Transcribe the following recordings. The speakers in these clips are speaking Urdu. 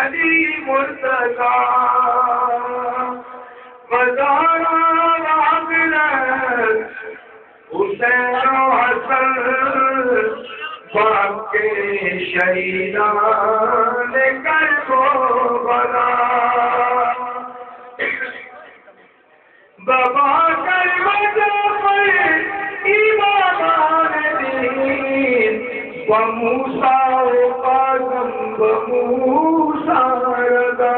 علی مرتضی بزارا واقعات حسین و حسن باپ کے شہیدان کربلا بابا کربلا پر ایمان دین وموسیٰ و قاسم وموسیٰ رضا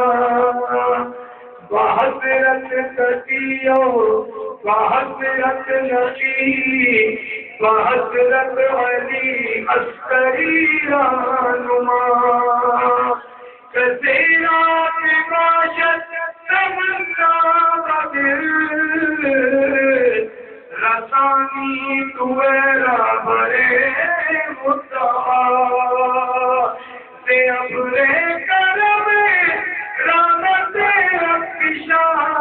بحضرت تقیو بحضرت نقی بحضرت علی عسکری رہنما کثیرات باشد تمنا بدل رسانی دویرا بھرے مدعا سے ابرے کرم رحمت افشا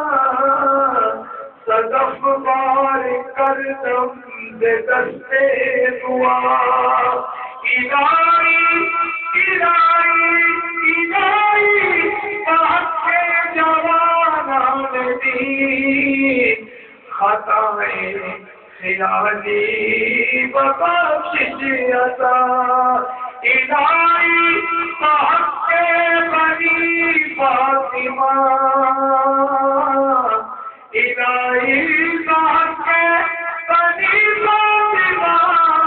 صدف بار کردم دے دستے دعا الہی الہی الہی بحق جوانان دین خطائیں خیالی بخشش عطا الہی بحق بنی فاطمہ الہی بحق بنی فاطمہ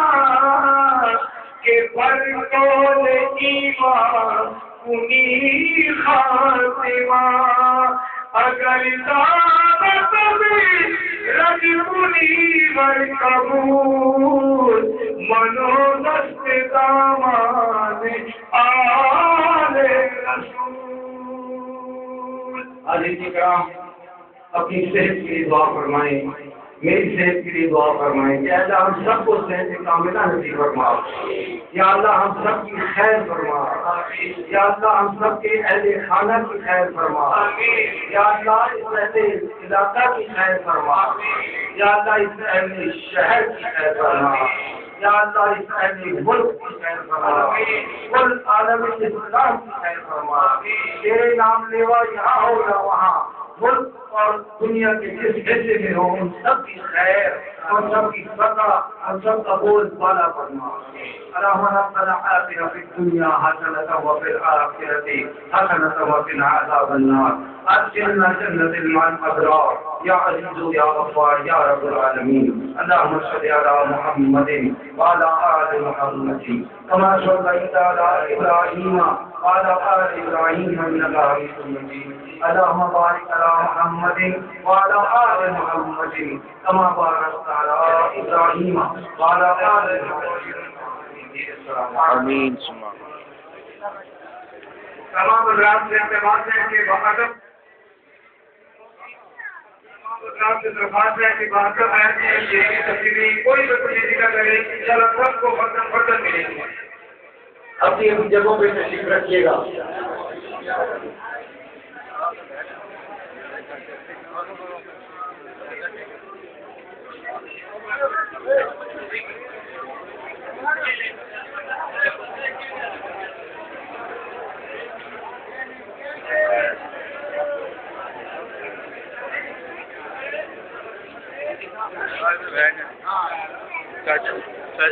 کہ پر کول ایمان کنی خاتمہ اگر دعوت بھی رجبنی ور قبول منو دست دامان آل رسول. عزیزی کرام اپنی صحت کے لیے دعا فرمائیں میری صحت کے لیے دعا فرمائیں کہ اللہ ہم سب کو صحت کاملہ نصیب فرما یا اللہ ہم سب کی خیر فرما یا اللہ ہم سب کے اہل خانہ کی خیر فرما یا اللہ اس اہل علاقہ کی خیر فرما یا اللہ اس اہل شہر کی خیر فرما یا اللہ اس اہل ملک کی خیر فرما کل عالم اسلام کی خیر فرما تیرے نام لیوا یہاں ہو یا وہاں ملک اور دنیا کے جس حصے میں ہو ان سب کی خیر اور سب کی فتح اور سب کا بول بالا فرما. اللهم ربنا آتنا في الدنيا حسنة وفي الآخرة حسنة وقنا عذاب النار. أدخلنا جنة مع الأبرار يا عزيز يا غفار يا رب العالمين. اللهم صل على محمد وعلى آل محمد كما صليت على إبراهيم وعلى آل إبراهيم إنك حميد مجيد. اللهم بارك على محمد وعلى آل محمد كما باركت على إبراهيم وعلى آل إبراهيم. آمین. تمام حضرات سے اعتماد ہے کہ بہادر سے درخواست ہے کہ بہادر ہے کہ یہ تفصیلی کوئی بھی ذکر کرے انشاءاللہ سب کو فرصت ملے گی. اپنی اپنی جگہوں پہ تشریف رکھیے گا. Gotcha.